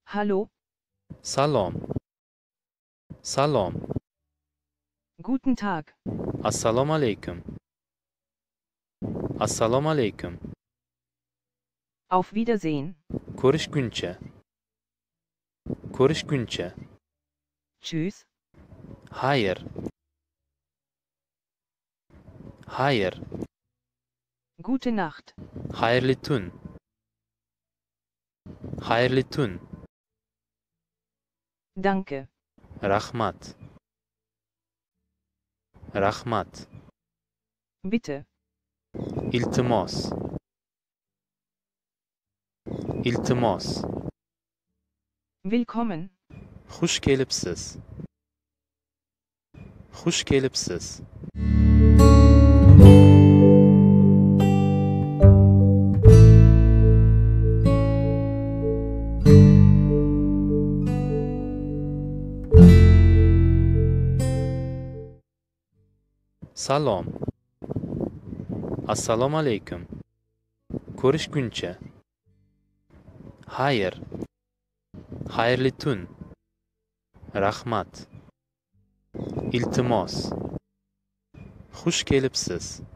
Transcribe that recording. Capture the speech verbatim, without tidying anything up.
Hallo, Salom. Salom. guten Tag. Assalomu alaykum. Assalomu alaykum. Auf Wiedersehen. Ko'rishguncha. Ko'rishguncha. Tschüss. Xayr. Xayr. Gute Nacht. Xayrli tun. Xayrli tun. Danke. Rahmat. Rahmat. Bitte. Iltimos. Iltimos. Willkommen. Xush kelibsiz. Xush kelibsiz. Salom. Assalomu alaykum. Ko'rishguncha. Xayr. Xayrli tun. Rahmat. Iltimos. Xush kelibsiz.